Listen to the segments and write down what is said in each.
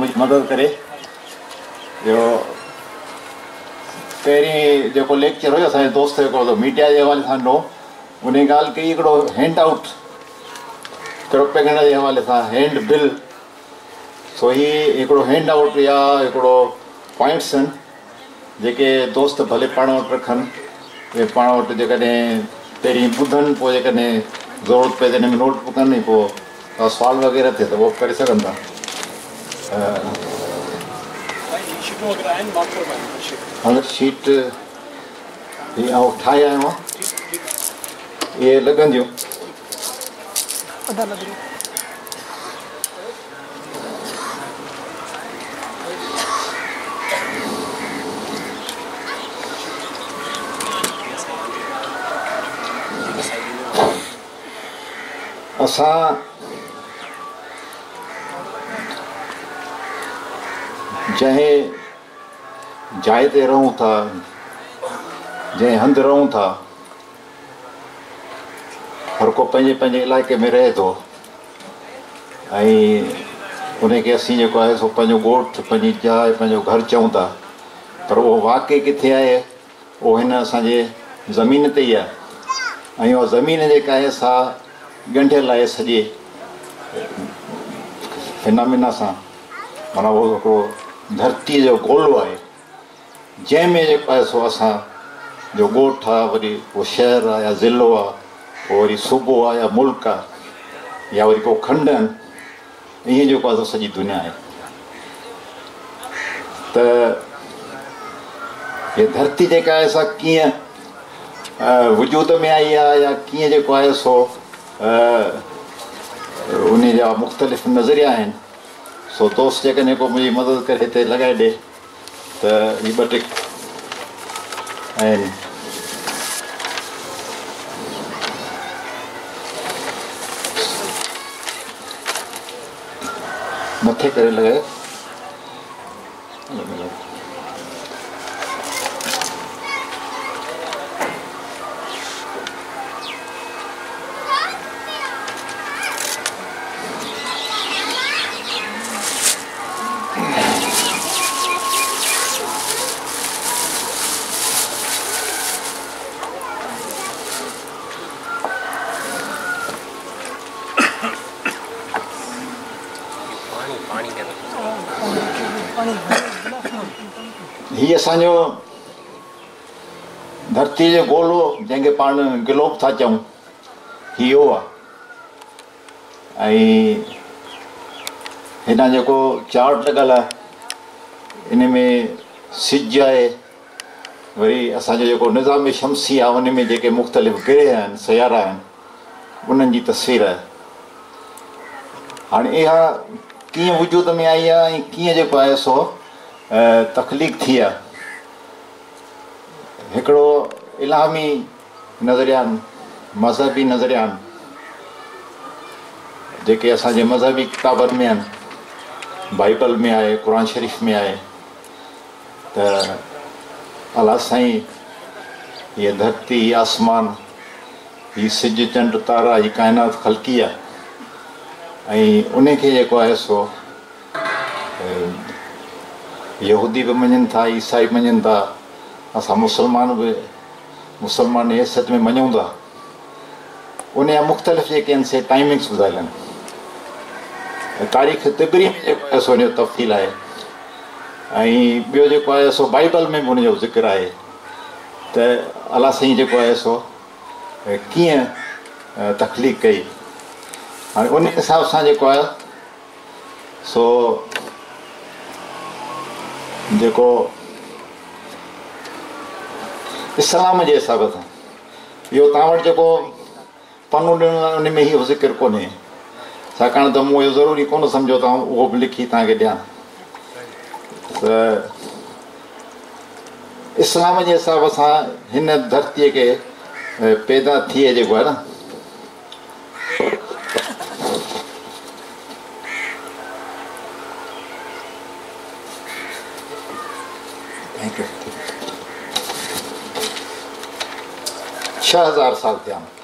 मुझी मदद करे। जो पहिरीं जेको लेक्चर हुयो असांजे दोस्त हिकिड़ो मीडिया जे हवाले सां ॾिनो, उन ॻाल्हि कई हिकिड़ो हैंड आउट प्रोपेगेंडा जे हवाले सां हैंड बिल। सो हीअ हिकिड़ो हैंड आउट या हिकिड़ो पॉइंट्स आहिनि जेके दोस्त भले पाण वटि रखनि, उहे पाण वटि जेकॾहिं पहिरीं ॿुधनि, पोइ जेकॾहिं ज़रूरत पए त हिन में नोटबुक कनि, पोइ सुवाल वग़ैरह थिए त उहो करे सघनि था। हाणे शीट हीअ आउं ठाहे आयो आहियां, इहे लॻंदियूं। असां जंहिं जाइ ते रहूं था, जंहिं हंधि रहूं था, हर को पंहिंजे पंहिंजे इलाइक़े में रहे थो ऐं उनखे असीं जेको आहे सो पंहिंजो ॻोठु, पंहिंजी जाइ, पंहिंजो घरु चऊं था, पर उहो वाक़ई किथे आहे? उहो हिन असांजे ज़मीन ते ई आहे ऐं उहा ज़मीन जेका आहे सा ॻंढियल आहे सॼे फिनामिना सां। माना उहो हिकिड़ो धरतीअ जो गोलो आहे जंहिंमें जेको आहे सो असांजो ॻोठु आहे, वरी उहो शहरु आहे या ज़िलो आहे, पोइ वरी सूबो आहे या मुल्क आहे या वरी को खंड आहिनि। ईअं जेको आहे सो सॼी दुनिया आहे। त हीअ धरती जेका आहे सा कीअं वजूद में आई आहे या कीअं जेको आहे सो उन जा मुख़्तलिफ़ नज़रिया आहिनि। सो दोस्त जेकॾहिं को मुंहिंजी मदद करे हिते लॻाए ॾिए त हीअ ॿ टे आहिनि। मथे करे लॻाए। हीअ असांजो धरती जो गोलो जंहिंखे पाण ग्लोब था चऊं, इहो आहे। ऐं हिन जेको चार्ट लॻल आहे इन में सिज आहे, वरी असांजो जेको निज़ाम शमसी आहे उन में जेके मुख़्तलिफ़ ग्रह आहिनि, सयारा आहिनि, उन्हनि जी तस्वीर आहे। हाणे इहा कीअं वजूद में आई आहे ऐं कीअं जेको आहे सो तख़लीक़ थी आहे। हिकिड़ो इलामी नज़रिया आहिनि, मज़हबी नज़रिया आहिनि, जेके असांजे मज़हबी किताबनि में आहिनि, बाइबल में आहे, क़ुर शरीफ़ में आहे त अलाह साईं हीअ धरती, हीअ आसमान, हीअ सिज चंड तारा, हीअ काइनात ख़लकी आहे ऐं उनखे जेको आहे सो यहूदी बि मञनि था, ईसाई मञनि था, असां मुस्लमान बि मुस्लमान हैसियत में मञूं था। उन जा मुख़्तलिफ़ जेके आहिनि से टाइमिंग्स ॿुधायल आहिनि। तारीख़ तिबरी में जेको आहे सो उनजो तफ़सील आहे ऐं ॿियो जेको आहे सो बाइबल में बि उनजो ज़िक्र आहे त अलाह साईं जेको आहे सो कीअं तख़लीक़ कई। हाणे उन हिसाब सां जेको आहे सो जेको इस्लाम जे हिसाब सां इहो तव्हां वटि जेको पनो ॾिनो आहे उन में इहो ज़िक्र कोन्हे, छाकाणि त मूं इहो ज़रूरी कोन सम्झो त उहो बि लिखी तव्हांखे ॾियां। त इस्लाम जे हिसाब सां हिन धरतीअ खे पैदा थिए जेको आहे न, छह हज़ार साल थिया आहिनि।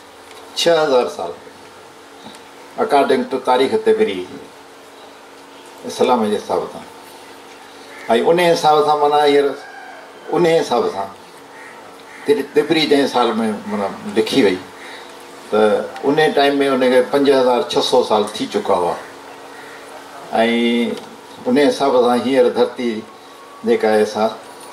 6000 साल अकॉर्डिंग टू तारीख़ तिबरी। इस्लाम जे हिसाब सां। ऐं उन हिसाब सां माना हींअर उन हिसाब सां तिबरी जंहिं साल में माना लिखी वई त उन टाइम में उनखे 5600 साल थी चुका हुआ। ऐं उन हिसाब सां हींअर धरती जेका आहे सा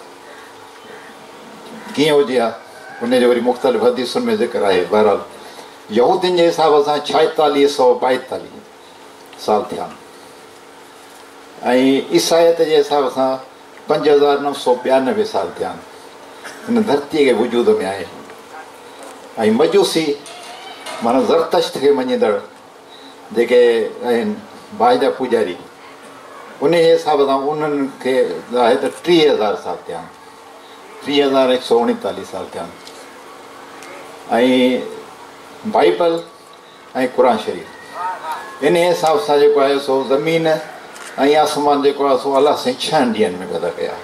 कीअं हुजे आहे उनजो वरी मुख़्तलिफ़ हदीसुनि में ज़िक्र आहे। बहरहाल यहूदियुनि जे हिसाब सां 4642 साल थिया ऐं ईसाइत जे हिसाब सां 5992 साल थिया हिन धरतीअ खे वजूद में आहे। ऐं मजूसी माना ज़रतश्त खे मञींदड़ जेके आहिनि बाहिजा पुजारी उन जे हिसाब सां उन्हनि खे आहे त 30,000 साल थिया 30,139 साल थिया। ऐं बाइबल ऐं क़ुर शरीफ़ इन हिसाब सां जेको आहे सो ज़मीन ऐं आसमान जेको आहे सो अलाह साईं 6 ॾींहंनि में पैदा कया।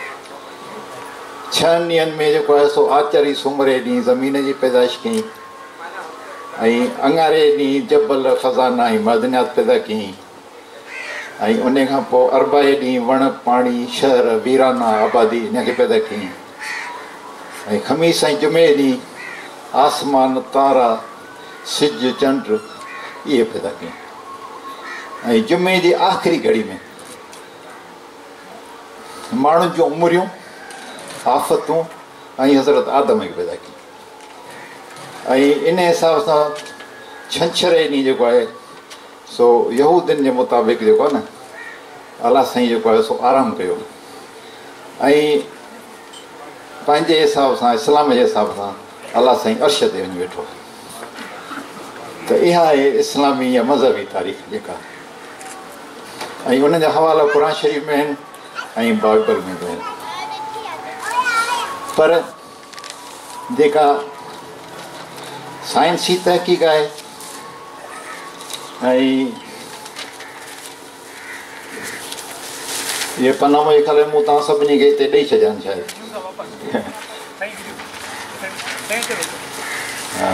6 ॾींहंनि में जेको आहे सो आचरी सूमरे ॾींहुं ज़मीन जी पैदाइश कई ऐं अंगारे ॾींहुं जबल खज़ाना ऐं मदनियात पैदा कई ऐं उन खां पोइ अरबाए ॾींहुं वण पाणी शहर वीराना आबादी इनखे पैदा कई ऐं ख़मीस ऐं जुमे ॾींहुं आसमान तारा सिज चंड इहे पैदा कई। ऐं जुमे जी आख़िरी घड़ी में माण्हुनि जूं उमिरियूं आफ़तूं ऐं हज़रत आदम खे पैदा कई। ऐं इन हिसाब सां छंछरु ॾींहुं जेको आहे सो यहूदियुनि जे मुताबिक़ जेको आहे न अलाह साईं जेको आहे सो आराम कयो ऐं पंहिंजे हिसाब सां इस्लाम जे हिसाब सां अलाह साईं अर्श ते वञी वेठो। त इहा आहे इस्लामी या मज़हबी तारीख़ जेका ऐं उन जा हवाला क़ुर शरीफ़ में आहिनि ऐं बाइबल में बि आहिनि। पर जेका साइंसी तहक़ीक़ आहे ऐं इहे पना मुंहिंजे ख़्याल में मूं तव्हां सभिनी खे हिते ॾेई छॾिया आहिनि शायदि। हा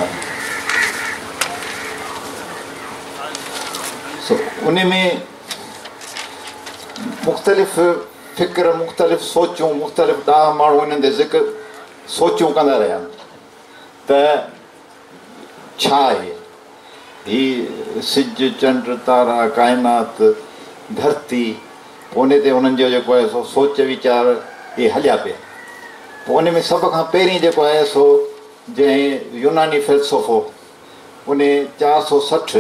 उन में मुख़्तलिफ़ फ़िक्र मुख़्तलिफ़ सोचूं मुख़्तलिफ़ ॾाह माण्हू हिननि ते ज़िक्र सोचूं कंदा रहिया त छा आहे ही सिज चंड तारा काइनात धरती उन ते उन्हनि जो जेको आहे सो सोच वीचार इहे हलिया पिया। पोइ उन में सभ खां पहिरीं जेको आहे सो जंहिं यूनानी फ़िलसफ़ो उन 460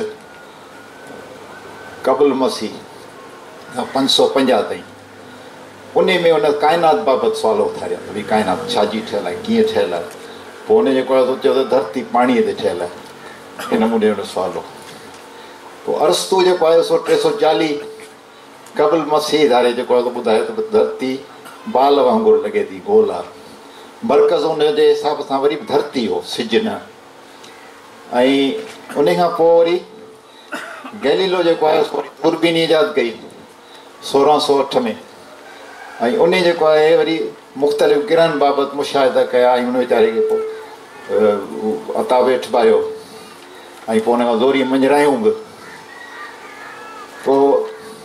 क़बल मसीह खां 550 ताईं उन में उन काइनात बाबति सुवाल उथारिया भई काइनात छाजी ठहियलु आहे कीअं ठहियलु आहे। पोइ उन जेको आहे सो चयो त धरती पाणीअ ते ठहियलु आहे हिन नमूने उन सुवाल हो। पोइ अरस्तू जेको आहे सो 340 क़बल मसीह धारे जेको आहे सो ॿुधायो त धरती बाल वांगुरु लॻे थी गोल आहे मर्कज़ उन जे हिसाब सां वरी धरती हो सिज न। ऐं उन खां पोइ वरी गैलीलो जेको आहे सो दूरबीन ईजाद कई 1608 में ऐं उन जेको आहे वरी मुख़्तलिफ़ किरन बाबति मुशाहिदा कया ऐं उन वीचारे खे पोइ अता वेठ पायो ऐं पोइ उन खां ज़ोरी मंझरायूं बि। पोइ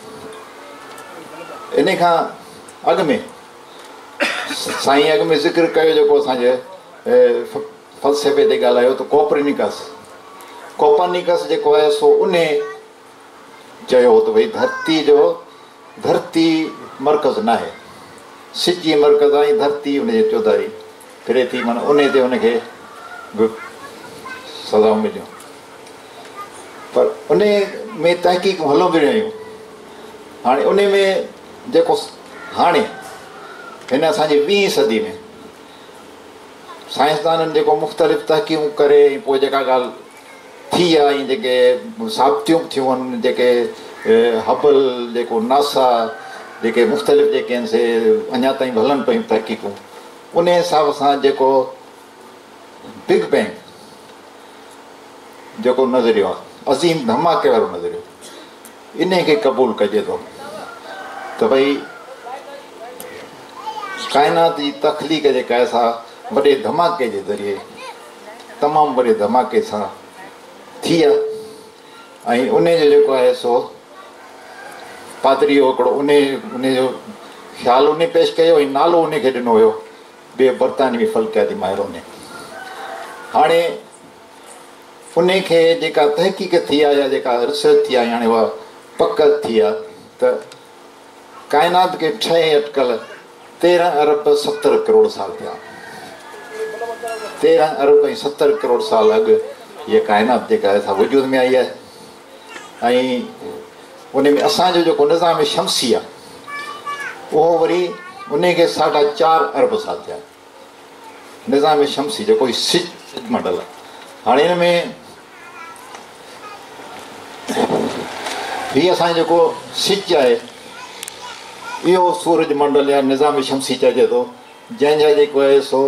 इन खां अॻु में साईं अॻु में ज़िक्र कयो जेको असांजे फ़लसफ़े ते ॻाल्हायो त कोपरनिकस जेको आहे सो उन चयो त भई धरती मर्कज़ न आहे सिज मर्कज़ आहे धरती उनजे चौधारी फिरे थी माना उन ते उनखे बि सज़ाऊं मिलियूं। पर उन में तहक़ीक़ हलंदियूं रहियूं। हाणे उन में जेको हाणे हिन असांजी 20 सदी में साइंसदाननि जेको मुख़्तलिफ़ तहक़ीक़ूं करे ऐं पोइ जेका ॻाल्हि थी आहे ऐं जेके साबितियूं थियूं आहिनि जेके हबल जेको नासा जेके मुख़्तलिफ़ जेके आहिनि से अञा ताईं हलनि पियूं तहक़ीक़ूं उन हिसाब सां जेको बिग बैंग जेको नज़रियो आहे अज़ीम धमाके वारो नज़रियो इन खे क़बूलु कजे थो त भई काइनात जी तख़लीक़ जेका आहे सा वॾे धमाके जे ज़रिए तमामु वॾे धमाके सां थी आहे ऐं उन जो जेको आहे सो पादरी हिकिड़ो उन जो ख़्यालु उन पेश कयो ऐं नालो उनखे ॾिनो हुयो ॿिए बर्तानवी फ़ल्कियाती माहिर उन। हाणे उनखे जेका तहक़ीक़ थी आहे या जेका रिसर्च थी आहे हाणे उहा पक थी आहे त काइनात खे ठहे अटकल 13 अरब 70 करोड़ साल थिया। 13 अरब ऐं 70 करोड़ साल अॻु हीअ काइनात जेका आहे वजूद में आई आहे। ऐं उन में असांजो जेको निज़ाम शमसी आहे उहो वरी उनखे 4.5 अरब साल थिया। निज़ाम शमसी जेको सिज मंडल आहे। हाणे हिन में हीअ असांजो जेको सिज आहे इहो सूरज मंडल या निज़ाम शमसी चइजे थो, जंहिंजा जेको आहे सो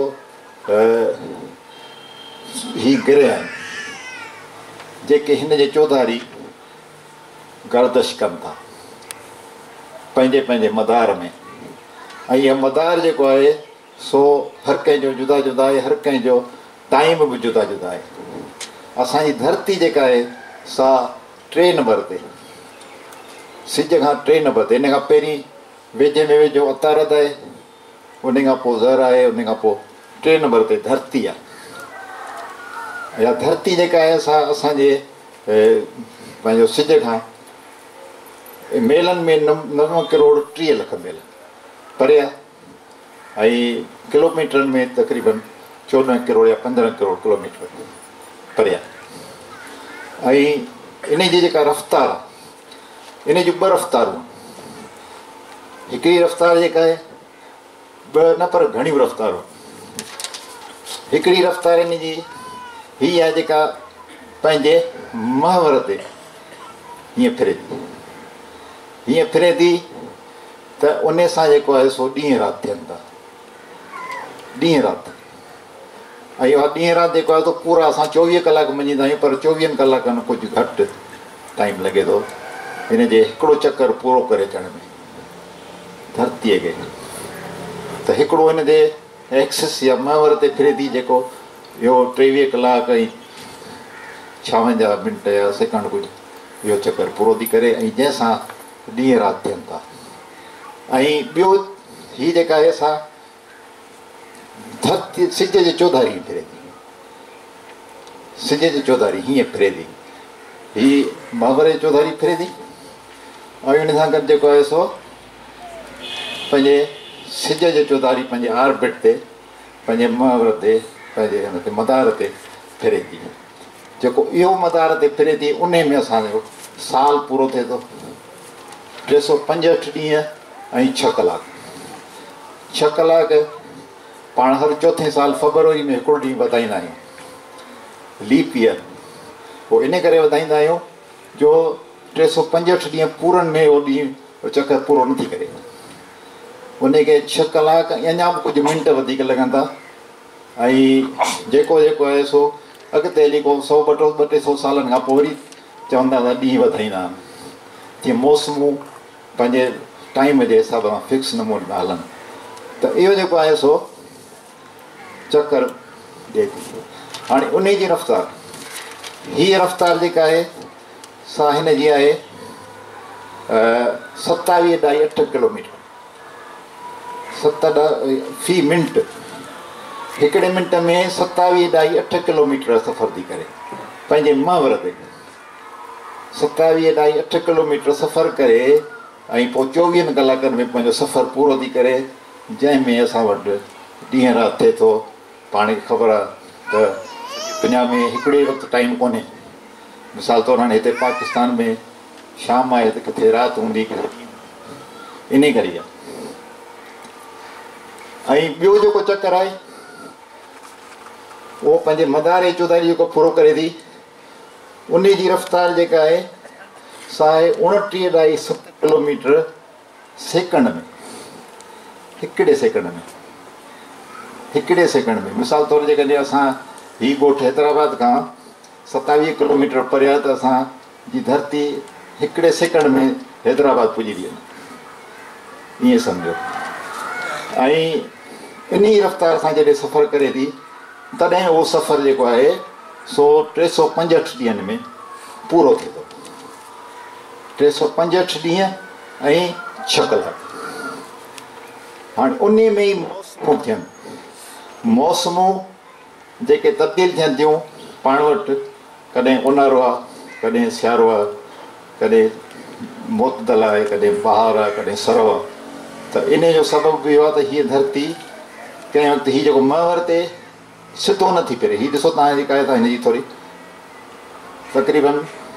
ही ग्रह आहिनि जेके हिन जे चौधारी गर्दश कनि था पंहिंजे पंहिंजे मदार में। ऐं इहा मदार जेको आहे सो हर कंहिंजो जुदा जुदा आहे, हर कंहिंजो टाइम बि जुदा जुदा आहे। असांजी धरती जेका आहे सा 3 नंबर ते, सिज खां 3 नंबर ते। इन खां पहिरीं वेझे में वेझो अतारत आहे, उन खां पोइ ज़र आहे, उन खां पोइ 3 नंबर ते धरती आहे। या धरती जेका आहे असांजे पंहिंजो सिज खां मेलनि में 9 करोड़ 30 लख मेल परे आहे ऐं किलोमीटरनि में तक़रीबन 14 करोड़ या 15 करोड़ किलोमीटर परे आहे। ऐं इन जी जेका रफ़्तार आहे इन जूं 2 रफ़्तारूं। हिकिड़ी रफ़्तार जेका आहे 2 न पर घणियूं रफ़्तारूं। हिकिड़ी रफ़्तार इन जी हीअ आहे जेका पंहिंजे महवर ते हीअं फिरे थी, हीअं फिरे थी त उन सां जेको आहे सो ॾींहुं राति थियनि था, ॾींहुं राति। ऐं इहा ॾींहुं राति जेको आहे त पूरा असां 24 कलाक मञींदा आहियूं, पर 24 कलाकनि कुझु घटि टाइम लॻे थो हिन जे हिकिड़ो चकर पूरो करे अचण में धरतीअ खे। त हिकिड़ो हिन जे एक्सिस या महवर ते फिरे थी जेको इहो 23 कलाक ऐं 56 मिंट या सेकंड कुझु इहो चकर पूरो थी करे, ऐं जंहिंसां ॾींहुं राति थियनि था। ऐं ॿियो हीअ जेका आहे असां धरती सिज जे चौधारी फिरे थी, सिज जे चौधारी हीअं फिरे थी, हीअ महवर जे चौधारी फिरे थी। ऐं हिन सां गॾु जेको आहे सो पंहिंजे सिज जे चौधारी पंहिंजे आर्बिट ते पंहिंजे महवर ते पंहिंजे हिन ते मदार ते फिरे थी। जेको इहो मदार ते फिरे थी उन में असांजो साल पूरो थिए थो 365 ॾींहं ऐं 6 कलाक। 6 कलाक पाण हर चौथे साल फरवरी में हिकिड़ो ॾींहुं वधाईंदा आहियूं, लीप ईयर। पोइ इन करे वधाईंदा आहियूं जो 365 ॾींहं पूरनि में उहो ॾींहुं चकर पूरो नथी करे, उनखे 6 कलाक अञा बि कुझु मिंट वधीक लॻंदा। ऐं जेको जेको आहे सो अॻिते हली को 100-200 सालनि खां पोइ वरी चवंदा त ॾींहुं वधाईंदा आहिनि, जीअं मौसमूं पंहिंजे टाइम जे हिसाब सां फिक्स नमूने में हलनि। त इहो जेको आहे सो चकर ॾिए थी। हाणे उन जी रफ़्तार, हीअ रफ़्तार जेका आहे सा हिन जी आहे 27.8 किलोमीटर, 7 फी मिंट। हिकिड़े मिंट में 27.8 किलोमीटर सफ़र थी करे पंहिंजे महवर ते, 27.8 किलोमीटर सफ़र करे ऐं पोइ 24 कलाकनि में पंहिंजो सफ़र पूरो थी करे, जंहिंमें असां वटि ॾींहुं राति थिए थो। पाण खे ख़बर आहे त दुनिया में हिकिड़े वक़्तु टाइम कोन्हे। मिसाल तौरु हाणे हिते पाकिस्तान में शाम आहे त किथे राति हूंदी, इन करे आहे। ऐं ॿियो जेको चकर आहे उहो पंहिंजे मदार जी चौधारी जेको पूरो करे थी, उन जी रफ़्तार जेका आहे सा आहे 29.7 किलोमीटर सेकंड में, हिकिड़े सेकंड में। मिसाल तौरु जेकॾहिं असां हीउ ॻोठु हैदराबाद खां 27 किलोमीटर परे आहे त असांजी धरती हिकिड़े सेकंड में हैदराबाद पुॼी थी वञे, ईअं सम्झो। ऐं इन ई रफ़्तार सां जॾहिं सफ़र करे थी तॾहिं उहो सफ़र जेको आहे सो 365 ॾींहंनि में पूरो थिए थो। 365 ॾींहं ऐं 6 कलाक। हाणे उन में ई मौसमूं थियनि, मौसमूं जेके तब्दील थियनि थियूं पाण वटि, कॾहिं ऊन्हारो आहे, कॾहिं सियारो आहे, कॾहिं मोतदल आहे, कॾहिं बहार आहे, कॾहिं सरव आहे। त इन जो सबबु बि इहो आहे त हीअ धरती कंहिं वक़्तु हीउ जेको महवर ते सिधो नथी फिरे। हीअ ॾिसो तव्हां जेका आहे हिनजी थोरी तक़रीबन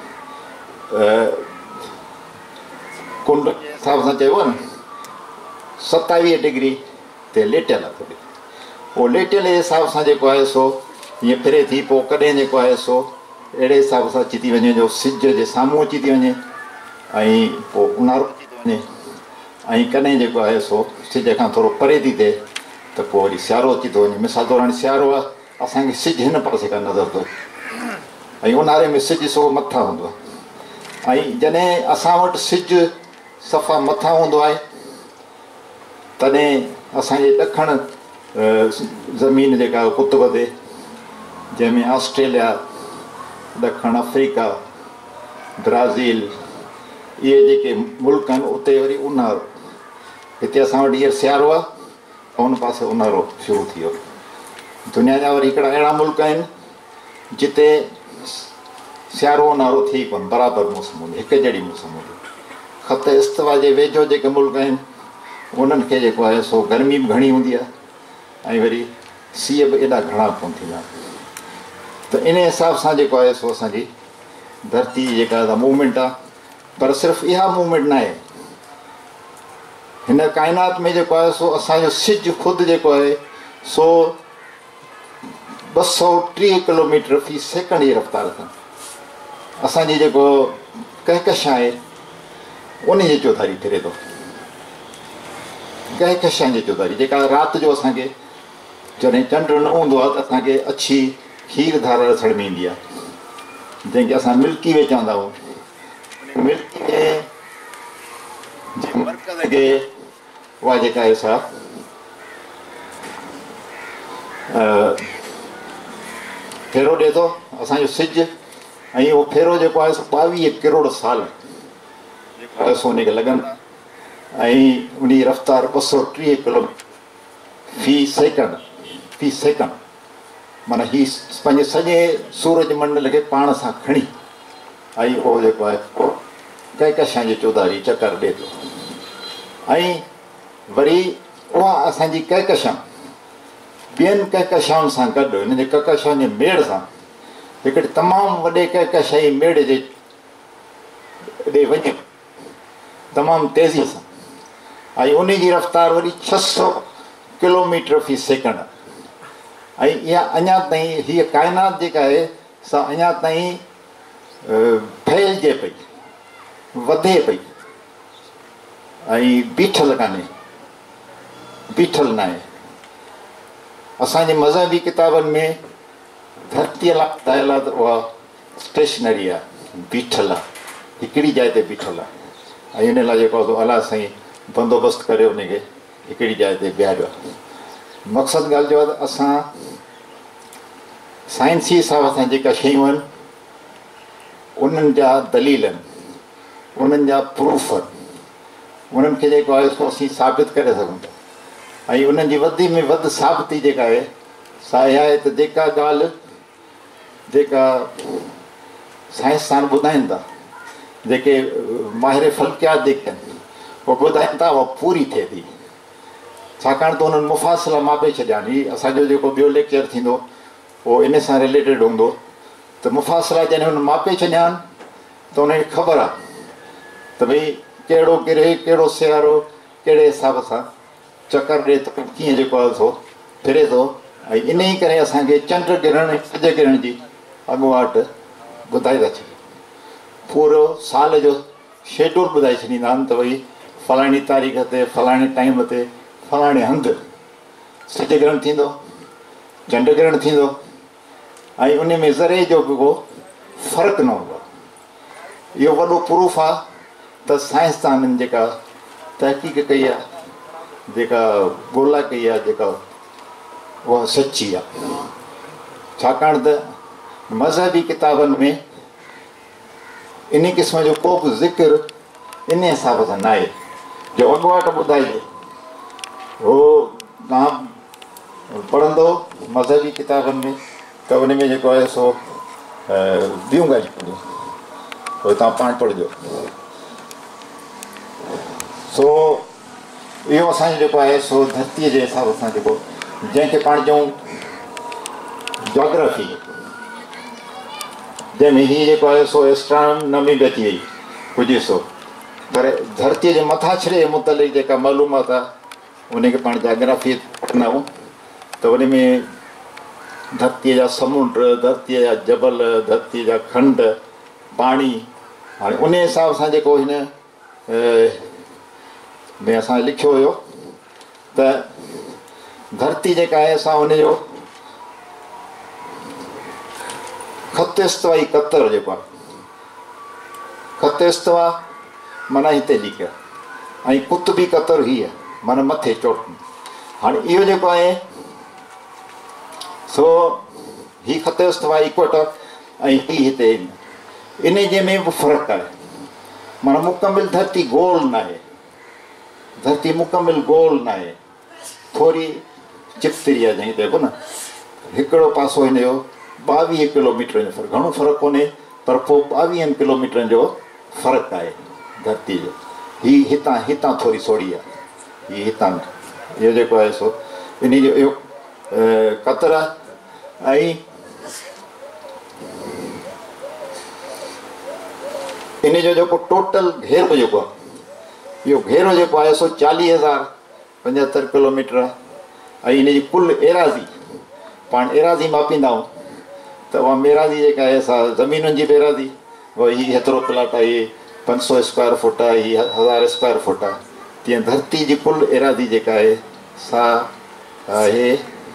कुंड जे हिसाब सां चइबो आहे न 27 डिग्री ते लेटियल आहे थोरी। पोइ लेटियल जे हिसाब सां जेको आहे सो हीअं फिरे थी, पोइ कॾहिं जेको आहे सो अहिड़े हिसाब सां अची थी वञे जो सिज जे साम्हूं अची थी वञे, ऐं पोइ ऊन्हारो अची थो वञे, ऐं कॾहिं जेको आहे सो सिज खां थोरो परे थी थिए त पोइ वरी सियारो अची थो वञे। मिसाल तौरु हाणे सियारो आहे, असांखे सिज हिन पासे खां नज़र थो, ऐं ऊन्हारे में सिज सो मथां हूंदो आहे। ऐं जॾहिं असां वटि सिज सफ़ा मथां हूंदो आहे तॾहिं असांजे ॾखण ज़मीन जेका कुतुब ते, जंहिंमें ऑस्ट्रेलिया, ॾखण अफ्रीका, ब्राज़ील, इहे जेके मुल्क आहिनि उते वरी ऊन्हारो। हिते असां वटि हींअर सियारो आहे ऐं उन पासे ऊन्हारो शुरू थी वियो। दुनिया जा वरी हिकिड़ा अहिड़ा मुल्क आहिनि जिते सियारो ऊन्हारो थिए कोन, बराबरि मौसम हूंदी, हिकु जहिड़ी मौसम हूंदी। ख़त इस्तवा जे वेझो जेके मुल्क आहिनि उन्हनि खे जेको आहे सो गर्मी बि घणी हूंदी आहे ऐं वरी सीउ बि एॾा घणा कोन थींदा। त इन हिसाब सां जेको आहे सो असांजी धरती जेका मूवमेंट आहे, पर सिर्फ़ु इहा मूवमेंट न आहे, हिन काइनात में जेको आहे सो असांजो सिज ख़ुदि जेको आहे सो 230 किलोमीटर फ़ी सेकंड जी रफ़्तार सां असांजी जेको कहकशां आहे उन जी चौधारी फिरे थो। कहकशां जी चौधारी जेका राति जो असांखे जॾहिं चंड न हूंदो आहे त असांखे अछी खीर धार ॾिसण में ईंदी आहे, जंहिंखे असां मिल्की वे चवंदा आहियूं। मिल्की वे जे मर्कज़ खे उहा जेका आहे सा फेरो ॾिए थो असांजो सिज, ऐं उहो फेरो जेको आहे 22 करोड़ साल जेको आहे सो उनखे लॻंदा, ऐं उन जी रफ़्तार 230 किलोमीटर फ़ी सेकंड। माना हीअ पंहिंजे सॼे सूरज मंडल खे पाण सां खणी ऐं उहो जेको आहे कहकशां जी चौधारी चकर ॾिए थो। ऐं वरी उहा असांजी कहकशां ॿियनि कहकशाउनि सां गॾु, हिन जे कहकशाउनि जे मेड़ सां हिकिड़े तमामु वॾे कहकशाई मेड़ जे ॾे वञे तमामु तेज़ीअ सां, ऐं उन जी रफ़्तार वरी 600 किलोमीटर फ़ी सेकंड। ऐं इहा अञा ताईं हीअ काइनात जेका आहे सा अञा ताईं फैलिजे पई, वधे पई, ऐं बीठल कान्हे, बीठल न आहे। असांजे मज़हबी किताबनि में धरतीअ लाइ ॿुधायल आहे त उहा स्टेशनरी आहे, बीठल आहे, हिकिड़ी जाइ ते बीठल आहे, ऐं इन लाइ जेको आहे अलाह साईं बंदोबस्तु करे उनखे हिकिड़ी जाइ ते बीहारियो आहे। मक़सदु ॻाल्हि जो आहे त असां साइंसी हिसाब सां जेका शयूं आहिनि उन्हनि जा दलील आहिनि, उन्हनि जा प्रूफ आहिनि, उन्हनि खे जेको आहे सो असीं साबित करे सघूं था। ऐं उन्हनि जी वधि में वधि साबिती जेका आहे सा इहा आहे त जेका ॻाल्हि जेका साइंसदान ॿुधाइनि था, जेके माहिर फल्कियात जेके आहिनि उहे ॿुधाइनि था, उहा पूरी थिए थी। छाकाणि त उन्हनि मुफ़ासिला मापे छॾिया आहिनि। हीअ असांजो जेको ॿियो लेक्चर थींदो उहो इन सां रिलेटेड हूंदो त मुफ़ासिला जॾहिं हुन मापे छॾिया आहिनि त उनखे ख़बर आहे त भई कहिड़ो कहिड़ो सियारो कहिड़े हिसाब सां चकर ॾिए थो, कीअं जेको आहे सो फिरे थो। ऐं इन ई करे असांखे चंड गिरण ऐं सिज गिरण जी अॻुवाट ॿुधाए था छॾनि, पूरो साल जो शेड्यूल ॿुधाए छॾींदा आहिनि त भई फलाणी तारीख़ ते फलाणे टाइम ते फलाणे हंधि सिज ग्रहण थींदो, चंड ग्रहण थींदो, ऐं उन में ज़रे जो बि को फ़र्क़ु न हूंदो आहे। इहो वॾो प्रूफ आहे त साइंसदाननि जेका तहक़ीक़ कई आहे, जेका ॻोल्हा कई आहे, जेका उहा सची आहे। छाकाणि त मज़हबी किताबनि में इन क़िस्म जो को बि ज़िक्र इन हिसाब सां न आहे जो अॻुवाट ॿुधाइजे। उहो तव्हां पढ़ंदो मज़हबी किताबनि में त उन में जेको आहे सो ॿियूं ॻाल्हियूं पढ़ियूं, उहे तव्हां पाण पढ़िजो। सो इहो असांजो जेको आहे सो धरतीअ जे हिसाब सां जेको जंहिंखे पाण चऊं जोग्राफी, जंहिंमें हीअ जेको आहे सो एस्ट्रोनॉमी बि अची वई कुझु हिसो, पर धरतीअ जे मथां छड़े मुतलिक़ जेका मालूमात आहे उनखे पाण जोग्राफी कंदा आहियूं। त उन में धरतीअ जा समुंड, धरतीअ जा जबल, धरतीअ जा खंड, पाणी, हाणे उन हिसाब सां जेको हिन में असां लिखियो हुयो त धरती जेका आहे असां उनजो ख़त इस्तवाई क़तर जेको आहे, ख़त इस्तवा माना हिते लिखियो ऐं कुतुबी क़तर हीअ माना मथे चोट। हाणे इहो जेको आहे सो हीअ ख़त इस्तवा इक्वेटर ऐं हीअ हिते इन जे में बि फ़र्क़ु आहे। माना मुकमिल धरती गोल न आहे, धरती मुकमिल गोल न आहे, थोरी चिपतरी आहे जंहिं ते बि न। हिकिड़ो पासो हिन जो 22 किलोमीटर जो फ़र्क़ु, घणो फ़र्क़ु कोन्हे पर पोइ 22 किलोमीटरनि जो फ़र्क़ु आहे धरती जो। हीअ हितां हितां थोरी सोड़ी आहे, हीअ हितां इहो जेको आहे सो इन जो इहो क़तर ऐं इन जो जेको टोटल घेरो जेको आहे, इहो घेरो जेको आहे सो 40,075 किलोमीटर आहे। ऐं इन जी कुल एराज़ी, पाण एराज़ी मापींदा आहियूं त उहा मेराज़ी जेका आहे सा ज़मीनुनि जी एराज़ी, उहा हीअ हेतिरो प्लाट आहे, हीअ 500 स्क्वायर फुट आहे, हीअ 1000 स्क्वायर फुट आहे। तीअं धरती जी कुल एराज़ी जेका आहे सा आहे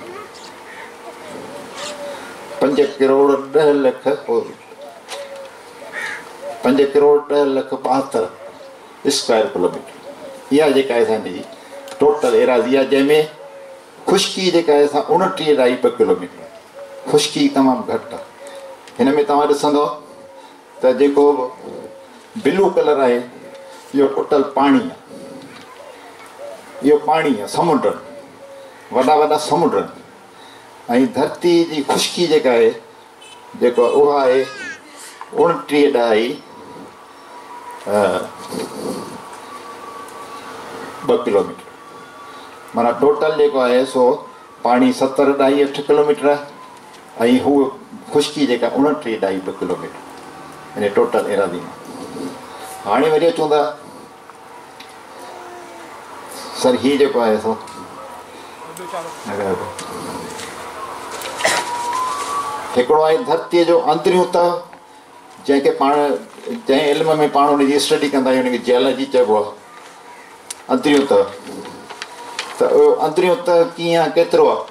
5 करोड़ 10 लख 5 करोड़ 10 लख 72 स्क्वायर किलोमीटर। इहा जेका आहे असांजी टोटल एराज़ी आहे, जंहिंमें ख़ुश्की जेका आहे असां 29.2 किलोमीटर, ख़ुश्की तमामु घटि आहे। हिन में तव्हां ॾिसंदव त जेको ब्लू कलर आहे इहो टोटल पाणी आहे, इहो पाणी आहे, समुंड, वॾा वॾा समुंड। ऐं धरती जी ख़ुश्की जेका आहे जेको उहा आहे 29.2 किलोमीटर। माना टोटल जेको आहे सो पाणी 70.8 किलोमीटर आहे ऐं हू ख़ुश्की जेका 29.2 किलोमीटर इन टोटल एराज़ी में। हाणे वरी अचूं था सर हीअ जेको आहे सो हिकिड़ो आहे धरतीअ जो अंदरियूं तह, जंहिंखे पाण जंहिं इल्म में पाण हुनजी स्टडी कंदा आहियूं हुनखे जियोलॉजी चइबो आहे। अंदरियूं तह, त अंदरियूं तह कीअं केतिरो आहे?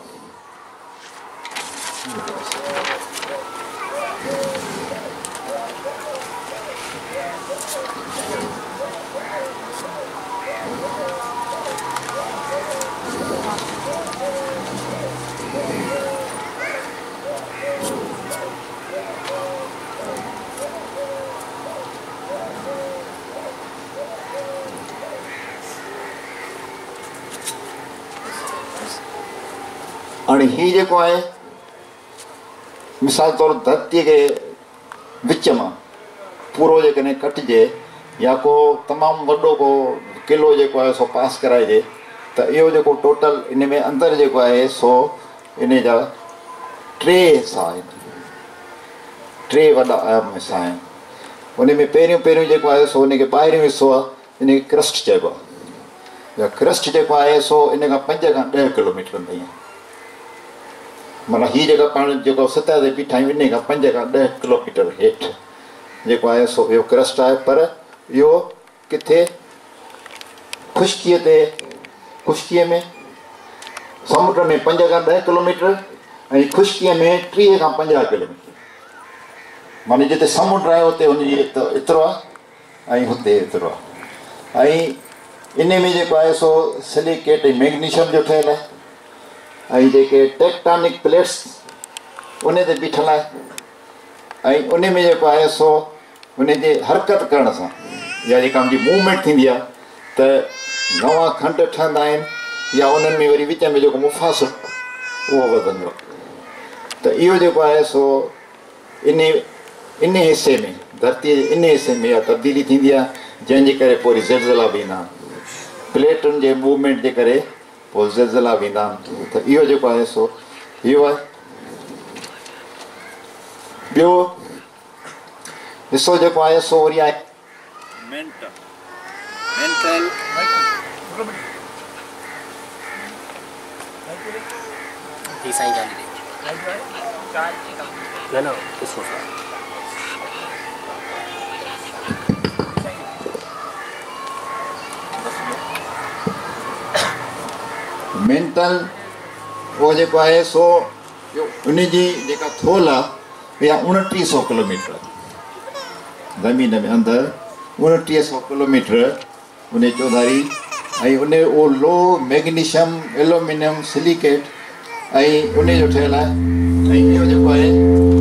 हाणे हीअ जेको आहे मिसाल तौरु धरतीअ खे विच मां पूरो जेकॾहिं कटिजे या को तमामु वॾो को क़िलो जेको आहे सो पास कराइजे त इहो जेको टोटल इन में अंदरि जेको आहे सो इन जा 3 हिसा आहिनि, 3 वॾा हिसा आहिनि। उन में पहिरियों जेको आहे सो उनखे ॿाहिरियों हिसो आहे, इनखे क्रस्ट चइबो आहे। क्रस्ट जेको आहे सो इन खां 5 खां 10 किलोमीटर ताईं, माना हीअ जेका पाण जेको सतह ते बीठा आहियूं इन खां 5 खां 10 किलोमीटर हेठि जेको आहे सो इहो क्रस्ट आहे। पर इहो किथे ख़ुश्कीअ ते, ख़ुश्कीअ में समुंड में 5 खां 10 किलोमीटर ऐं ख़ुश्कीअ में 30 खां 50 किलोमीटर। माना जिते समुंड आहे उते हुनजी एतिरो आहे ऐं हुते एतिरो आहे। ऐं इन में जेको आहे सो सिलिकेट ऐं मैग्नीशियम जो ठहियलु आहे ऐं जेके टेक्टोनिक प्लेट्स उन ते बीठल आहे ऐं उन में जेको आहे सो उन जे हरकत करण सां या जेका मुंहिंजी मूवमेंट थींदी आहे त नवां खंड ठहंदा आहिनि या उन्हनि में वरी विच में जेको मुफ़ासिल उहो वधंदो। त इहो जेको आहे सो इन हिसे में धरतीअ जे इन हिसे में इहा तब्दीली थींदी आहे जंहिंजे करे पोइ वरी ज़िलज़िला बि ईंदा आहिनि। प्लेटुनि जे मूवमेंट जे करे पोइ ज़िलज़िला बि ईंदा आहिनि। त इहो जेको आहे सो इहो आहे। ॿियो हिसो जेको आहे सो वरी आहे मेंटल मेंटल उहो जेको आहे सो उनजी जेका थोल आहे इहा 2900 किलोमीटर ज़मीन में अंदरि 2900 किलोमीटर उन चौधारी ऐं उहो लो मैग्नीशियम एल्यूमिनियम सिलिकेट ऐं उन जो ठहियलु आहे। ऐं इहो जेको आहे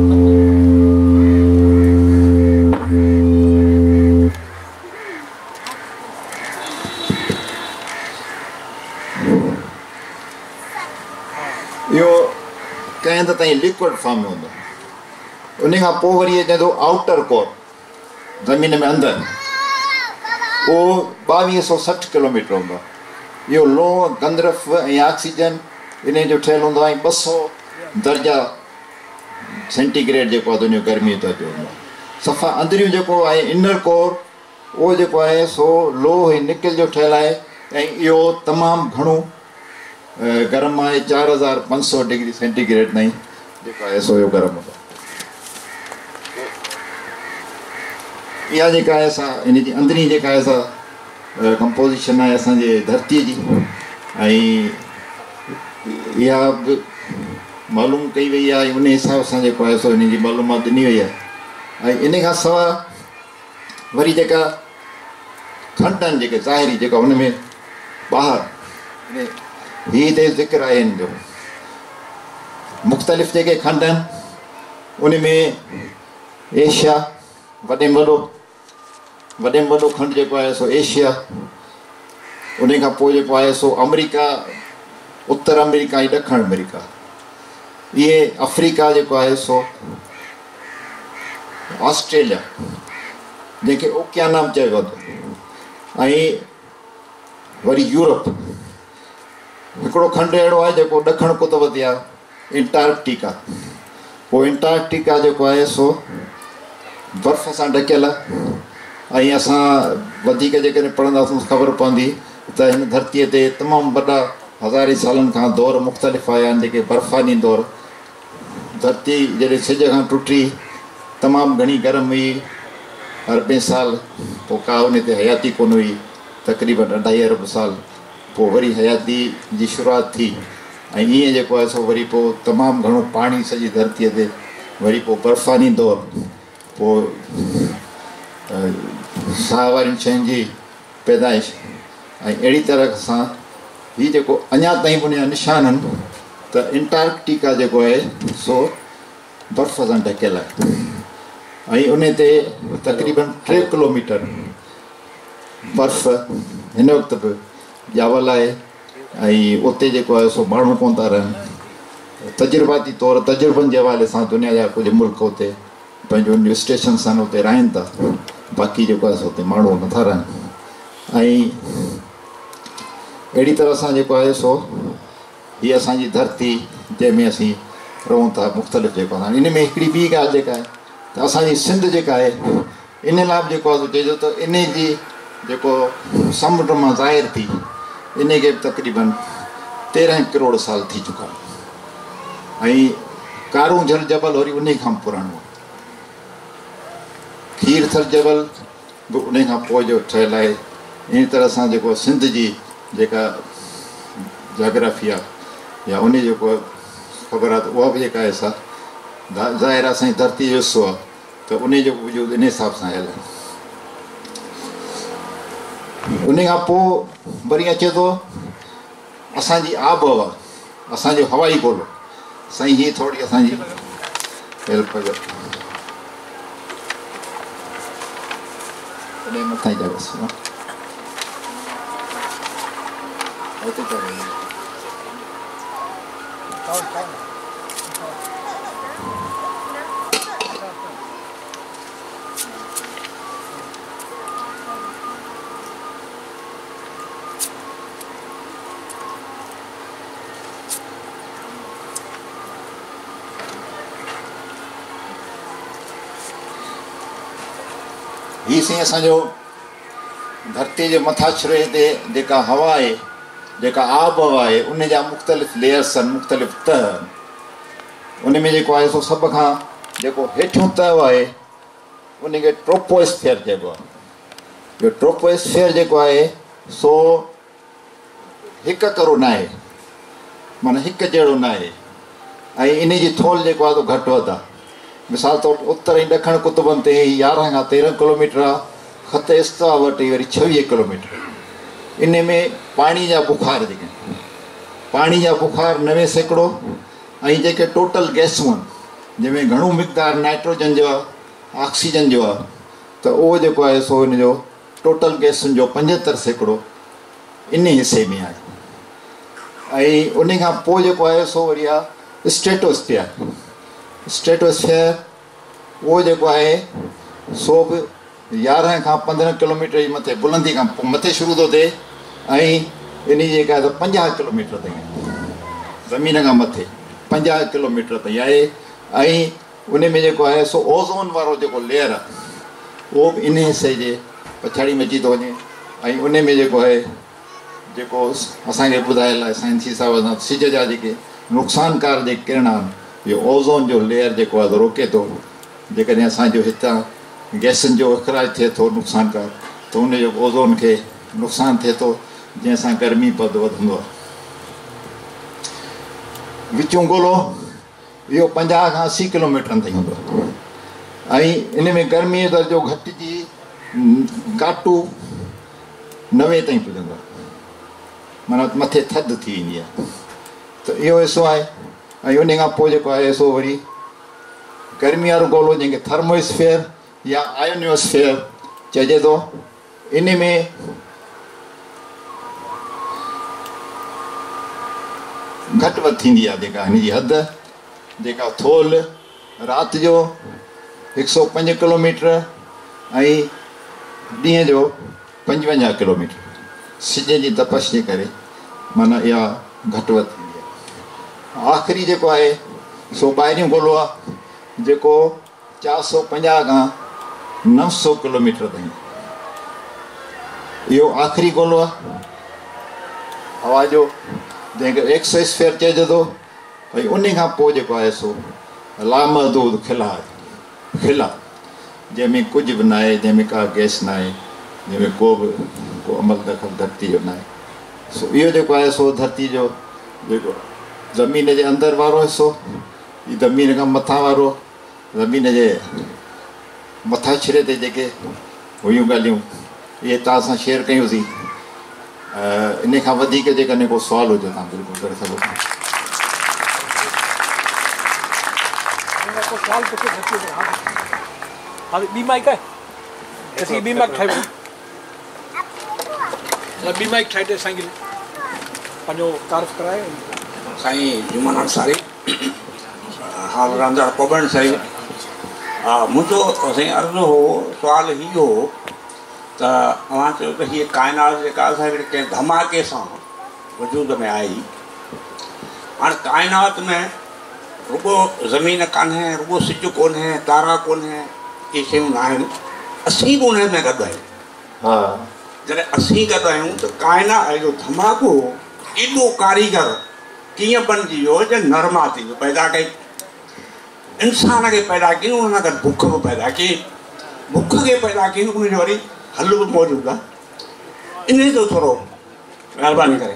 इहो कंहिं हंधि ताईं लिक्विड फॉर्म में हूंदो। उन खां पोइ वरी चवंदो आउटर कोर ज़मीन में अंदरि उहो 2260 किलोमीटर हूंदो आहे। इहो लो गंधरफ ऐं ऑक्सीजन इन जो ठहियलु हूंदो आहे। 200 दर्जा सेंटीग्रेड जेको आहे उन गर्मी जो दर्जो हूंदो आहे। सफ़ा अंदरियूं जेको आहे इनर कोर उहो जेको आहे सो लोह ऐं निकिल जो ठहियलु आहे ऐं इहो तमामु घणो गरम आहे। 4500 डिग्री सेंटीग्रेड ताईं जेको आहे सो इहो गरम हूंदो आहे। इहा जेका आहे असां इन जी अंदरी जेका आहे असां कंपोज़िशन आहे असांजे धरतीअ जी ऐं इहा बि मालूम कई वई आहे। उन हिसाब सां जेको आहे सो इन जी मालूमात ॾिनी वई आहे। ऐं इन खां सवाइ वरी जेका खंड आहिनि जेके ज़ाहिरी जेका हुन में ॿाहिरि हीअ हिते ज़िक्र आहे हिन जो मुख़्तलिफ़ जेके खंड आहिनि उन में एशिया वॾे में वॾो खंड जेको आहे सो एशिया। उन खां पोइ जेको आहे सो अमेरिका उत्तर अमेरिका ऐं ॾखण अमेरिका। इहे अफ्रीका जेको आहे सो ऑस्ट्रेलिया जंहिंखे ओकियानाम चयो वेंदो ऐं वरी यूरोप। हिकिड़ो खंड अहिड़ो आहे जेको ॾखण कुतब ते आहे एंटार्कटिका। पोइ एंटार्कटिका जेको आहे सो बर्फ़ सां ढकियल आहे ऐं असां वधीक जेकॾहिं पढ़ंदासीं ख़बर पवंदी त हिन धरतीअ ते तमामु वॾा हज़ारे सालनि खां दौर मुख़्तलिफ़ आया आहिनि जेके बर्फ़ानी दौर। धरती जॾहिं सिज खां टुटी तमामु घणी गरम हुई अरबे साल पोइ का उन ते हयाती कोन हुई तक़रीबन 2.5 अरब साल पोइ वरी हयाती जी शुरूआति थी ऐं ईअं जेको आहे सो वरी पोइ तमामु घणो पाणी सॼी धरतीअ ते वरी पोइ बर्फ़ानी दौर पोइ साह वारियुनि शयुनि जी पैदाइश ऐं अहिड़ी तरह सां हीअ जेको अञा ताईं उन जा निशान आहिनि त एंटार्कटिका जेको आहे सो बर्फ़ सां ढकियल आहे ऐं उन ते तक़रीबन 3 किलोमीटर बर्फ़ हिन वक़्तु बि ॼावल आहे ऐं उते जेको आहे सो माण्हू कोन था रहनि। तजुर्बाती तौरु तजुर्बनि जे हवाले सां दुनिया जा कुझु मुल्क उते पंहिंजो स्टेशन आहिनि उते रहनि था। बाक़ी जेको आहे सो उते माण्हू नथा रहनि। ऐं अहिड़ी तरह सां जेको आहे सो हीअ असांजी धरती जंहिंमें असीं रहूं था मुख़्तलिफ़ जेको आहे इन में हिकिड़ी ॿी ॻाल्हि जेका आहे त असांजी सिंध जेका आहे इन लाइ बि जेको आहे चइजो त इन जी जेको समुंड मां ज़ाहिर थी इन खे बि तक़रीबन 13 करोड़ साल थी चुका ऐं कारूं झल जबल वरी उन खां पुराणो खीरथल जबल बि उन खां पोइ जो ठहियलु आहे। इन तरह सां जेको सिंध जी जेका जोग्राफी आहे या उन जेको ख़बर आहे त उहा बि जेका आहे सा ज़ाहिर आहे असांजी धरती जो हिसो आहे त उन जो वजूद इन हिसाब सां आयल आहे। उन खां पोइ वरी अचे थो असांजी आबहवा असांजो हवाई गोलो। साईं हीअ थोरी असांजी हेल्प कयो। उन मथां ई जॻह ही साईं असांजो धरती जे मथाछिरे ते जेका हवा आहे, जेका आब हवा आहे, उन जा मुख़्तलिफ़ लेयर्स आहिनि, मुख़्तलिफ़ तह। उन में जेको आहे सो सभ खां जेको हेठियों तह आहे उनखे ट्रोपोस्फेयर चइबो आहे। इहो ट्रोपोस्फेयर जेको आहे सो हिकु करो न आहे, माना हिकु जहिड़ो न आहे, ऐं इन जी थोल जेको आहे सो घटि वधि आहे। मिसाल तौर उत्तर ऐं ॾखण कुतुबनि ते 11 खां 13 किलोमीटर आहे, ख़त इस्तिवा वटि वरी 26 किलोमीटर। इन में पाणी जा बुखार जेके आहिनि, पाणी जा बुखार 90%, ऐं जेके टोटल गैसूं आहिनि जंहिंमें घणो मिक़दार नाइट्रोजन जो आहे, ऑक्सीजन जो आहे, त उहो जेको आहे सो इन जो टोटल गैसुनि जो 75% इन हिसे में आहे। ऐं उन खां पोइ जेको आहे सो वरी आहे स्ट्रेटोस्फेयर। स्ट्रेटोस्फेयर उहो जेको आहे सो बि 11 खां 15 किलोमीटर जी मथे बुलंदी खां मथे शुरू थो थिए, ऐं इन जी जेका आहे 50 किलोमीटर ताईं ज़मीन खां मथे 50 किलोमीटर ताईं आहे। ऐं उन में जेको आहे सो ओज़ोन वारो जेको लेयर आहे उहो बि इन हिसे जे पछाड़ी में अची थो वञे। ऐं उन में जेको आहे जेको असांखे ॿुधायल आहे साइंसी हिसाब सां सिज जा जेके नुक़सानकार जेके किरण आहिनि, इहो ओज़ोन जो लेयर जेको आहे रोके थो। जेकॾहिं असांजो हितां गैसनि जो इख़राज थिए थो नुक़सानकार, त उनजो ओज़ोन खे नुक़सानु थिए थो, जंहिंसां गर्मी पद वधंदो आहे। विचूं गोलो इहो 50 खां 80 किलोमीटरनि ताईं हूंदो आहे, ऐं इन में गर्मीअ जो दर्जो घटिजी काटू 90 ताईं पुॼंदो आहे, माना मथे थधि थी वेंदी आहे। त इहो हिसो आहे। ऐं उन खां पोइ जेको आहे सो वरी गर्मी वारो गोलो जंहिंखे थर्मोस्फेयर या आयोनियोस्फेयर चइजे थो। इन में घटि वधि थींदी आहे जेका हिन जी हद, जेका थोल राति जो 105 किलोमीटर ऐं ॾींहं जो 55 किलोमीटर। सिज जी तपश जे करे माना इहा घटि वधि थींदी आहे। आख़िरी जेको आहे सो ॿाहिरियों गोलो आहे जेको 450 खां 900 किलोमीटर ताईं। इहो आख़िरी गोलो आहे हवा जो, जंहिंखे एक्सोस्फेयर चइजे थो। भई उन खां पोइ जेको आहे सो लामहदूद खिला आहे, खिला जंहिंमें कुझु बि न आहे, जंहिंमें का गैस न आहे, जंहिंमें को अमल दख़ल धरती जो न आहे। सो इहो जेको आहे सो धरती जो जेको ज़मीन जे अंदरि वारो हिसो, हीअ ज़मीन खां मथां वारो, ज़मीन जे मथाछिरे ते जेके हुयूं ॻाल्हियूं इहे तव्हां सां शेयर कयूंसीं। इन खां वधीक जेकॾहिं को सुवाल हुजे तव्हां बिल्कुलु करे सघो था। ॿी माइक आहे, ॿी माइक ठाहे ॿी माइक ठाहे ॾे साईं पंहिंजो तारीफ़ कराए। साईं जुमान अंसारी हाल रांदड़ पबन साईं। मुंहिंजो साईं अर्ज़ु हो, सुवाल ही हो त अवां चयो त हीअ काइनात जेका असां कंहिं धमाके सां वजूद में आई। हाणे काइनात में रुगो ज़मीन कान्हे, रुगो सिज कोन्हे, तारा कोन्हे, इहे शयूं न आहिनि, असीं बि उन में गॾु आहियूं। हा, जॾहिं असीं गॾु आहियूं त काइनात जो धमाको एॾो कारीगर कीअं बणिजी वियो जो नरमा थी वियो, पैदा कई इंसान खे पैदा कयूं, उन सां गॾु बुख बि पैदा कई, बुख खे पैदा कयूं, उनजो वरी हल बि मौजूदु आहे। इन जो थोरो महिरबानी करे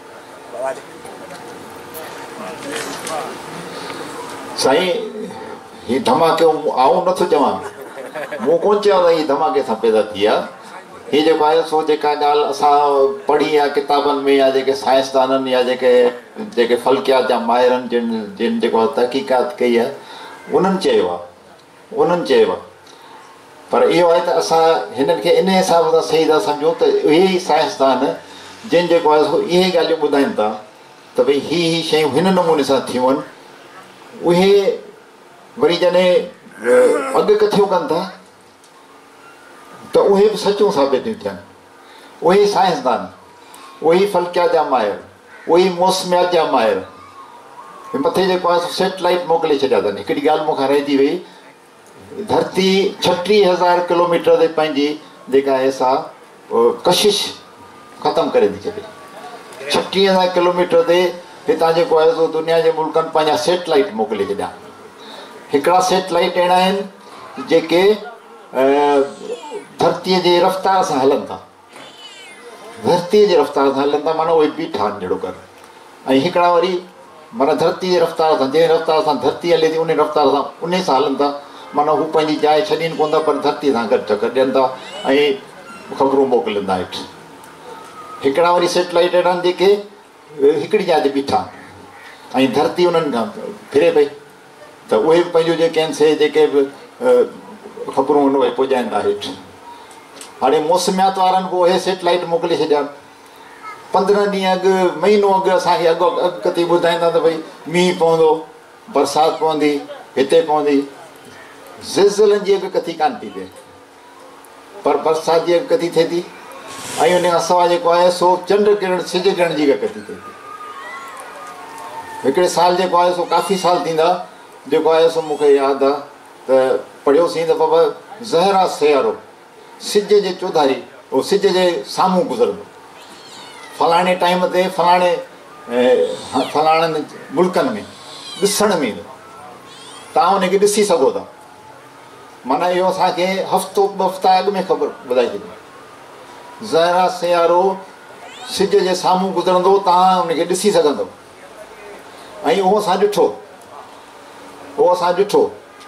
साईं हीअ धमाके आऊं नथो चवां, मूं कोन चयो त हीअ धमाके सां पैदा थी आहे। हीअ जेको आहे सो जेका ॻाल्हि असां पढ़ी आहे किताबनि में, या जेके साइंसदाननि या जेके फल्कियात जा माहिरनि जिन जेको तहक़ीक़ात कई आहे उन्हनि चयो आहे पर इहो आहे त असां हिननि खे इन हिसाब सां सही था सम्झूं त इहे ई साइंसदान जिन जेको आहे सो इहे ॻाल्हियूं ॿुधाइनि था त भई ही शयूं हिन नमूने सां थियूं आहिनि, उहे वरी जॾहिं अॻु कथियूं कनि था त उहे बि सचूं साबित थियूं थियनि। उहे साइंसदान, उहे फल्कियात जा माहिर, उहे मौसमियात जा माहिर मथे जेको आहे सैटेलाइट मोकिले छॾिया अथनि। हिकिड़ी ॻाल्हि मूंखां रहिजी वई, धरती 36,000 किलोमीटर ते पंहिंजी जेका आहे सा कशिश ख़तमु करे थी छॾे। 36,000 किलोमीटर ते हितां जेको आहे सो दुनिया जे मुल्कनि पंहिंजा सैटेलाइट मोकिले छॾिया। हिकिड़ा सैटेलाइट अहिड़ा आहिनि जेके धरतीअ जे रफ़्तार सां हलनि था, धरतीअ जे रफ़्तार सां हलनि था, माना उहे बीठा आहिनि जहिड़ो कर। ऐं हिकिड़ा वरी माना धरती जे रफ़्तार सां, जंहिं रफ़्तार सां धरती हले थी उन रफ़्तार सां उन सां हलनि था, माना हू पंहिंजी जाइ छॾीनि कोन था पर धरतीअ सां गॾु टकरु ॾियनि था ऐं ख़बरूं मोकिलीनि था हेठि। हिकिड़ा वरी सैटेलाइट अहिड़ा आहिनि जेके हिकिड़ी जाइ ते बीठा ऐं धरती उन्हनि खां फिरे पई, त उहे बि पंहिंजो जेके आहिनि से जेके बि ख़बरूं उन उहे पुॼाइनि था हेठि। हाणे मौसमियात वारनि पोइ उहे सैटेलाइट मोकिले छॾिया। 15 ॾींहं अॻु, महीनो अॻु असांखे अॻकथी ॿुधाईंदा त भई मींहुं पवंदो, बरसाति पवंदी, हिते पवंदी। ज़िलज़िलनि जी अॻकथी कान थी थिए पर बरसाति जी अॻकथी थिए थी। ऐं उन खां सवाइ जेको आहे सो चंड किरण, सिज किरण जी अॻकथी थिए थी। हिकिड़े साल जेको आहे सो काफ़ी साल थींदा जेको आहे सो मूंखे यादि आहे त पढ़ियोसीं त बाबा ज़हरा सियारो सिज जे चौधारी उहो सिज जे साम्हूं गुज़रंदो, फलाणे टाइम ते फलाणनि मुल्कनि में ॾिसण में ईंदो, तव्हां उनखे ॾिसी सघो था। माना इहो असांखे हफ़्तो ॿ हफ़्ता अॻु में ख़बर ॿुधाए छॾी। ज़हरा सियारो सिज जे साम्हूं गुज़रंदो, तव्हां उनखे ॾिसी सघंदव। ऐं उहो असां ॾिठो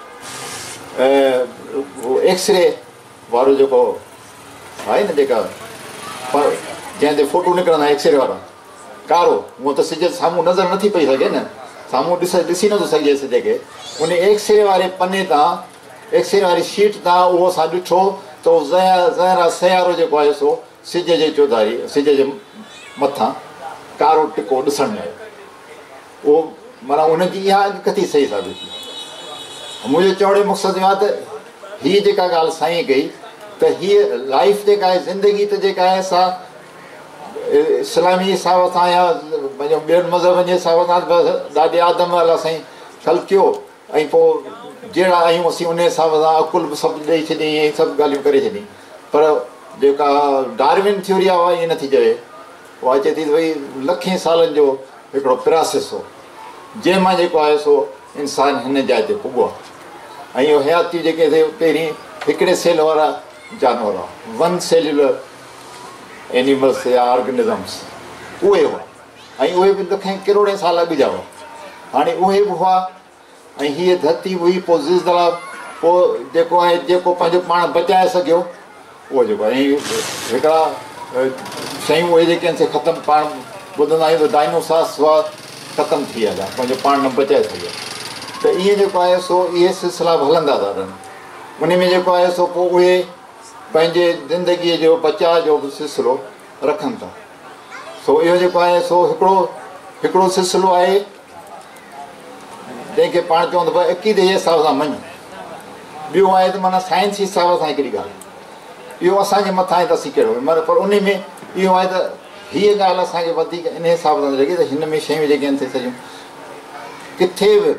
एक्सरे वारो जेको आहे न, जेका जंहिं ते फोटो निकिरंदा एक्सरे वारा कारो, उहो त सिज जे साम्हूं नज़र नथी पई सघे न, साम्हूं ॾिसी नथो सघे सिज खे। उन एक्सरे वारे पने तां, एक्सरे वारी शीट तां उहो असां ॾिठो त ज़हरा सियारो जेको आहे सो सिज जे चौधारी, सिज जे मथां कारो टिको ॾिसण में आयो। उहो माना उनजी इहा अॻकथी सही साबित थी। मुंहिंजो चवण जो मक़सदु इहो आहे त हीअ जेका ॻाल्हि साईं कई त हीअ लाइफ जेका आहे, ज़िंदगी त जेका आहे सा इस्लामी हिसाब सां या पंहिंजो ॿियनि मज़हबनि जे हिसाब सां ॾाढे आदम अला साईं ख़ल कयो ऐं पोइ जहिड़ा आहियूं असीं उन हिसाब सां अकुल बि सभु ॾेई छॾी, ईअं सभु ॻाल्हियूं करे छॾी। पर जेका डार्विन थ्योरी आहे उहा ईअं नथी चवे, उहा चए थी त भई लखें सालनि जो हिकिड़ो प्रोसेस हो जंहिंमां जेको आहे सो इंसानु हिन जाइ ते पुॻो आहे। ऐं इहो हयातियूं जेके थिए पहिरीं हिकिड़े सेल वारा जानवर हुआ, 1 सेल्युलर एनिमल्स या ऑर्गेनिज़म्स उहे हुआ, ऐं उहे बि लखें करोड़े साल अॻु जा हुआ। हाणे उहे बि हुआ ऐं हीअ धरती हुई, पोइ ज़िलज़ला, पोइ जेको आहे जेको पंहिंजो पाण बचाए सघियो उहो जेको आहे। ऐं हिकिड़ा शयूं उहे जेके आहिनि से ख़तमु, पाण ॿुधंदा आहियूं त डायनोसॉर्स हुआ ख़तमु थी विया, पंहिंजो पाण न बचाए सघियो। त ईअं जेको आहे सो इहे सिलसिला बि हलंदा था रहनि। उन में जेको आहे सो पोइ उहे पंहिंजे ज़िंदगीअ जो बचाव जो बि सिलसिलो रखनि था। सो इहो जेको आहे सो हिकिड़ो सिलसिलो आहे जंहिंखे पाण चवंदो भई अक़ीदे जे हिसाब सां मञ। ॿियो आहे त माना साइंस जे हिसाब सां हिकिड़ी ॻाल्हि, इहो असांजे मथां आहे त असीं कहिड़ो, माना पर उन में इहो आहे त हीअ ॻाल्हि असांखे वधीक इन हिसाब सां लॻे त हिन में शयूं जेके आहिनि सॼियूं किथे बि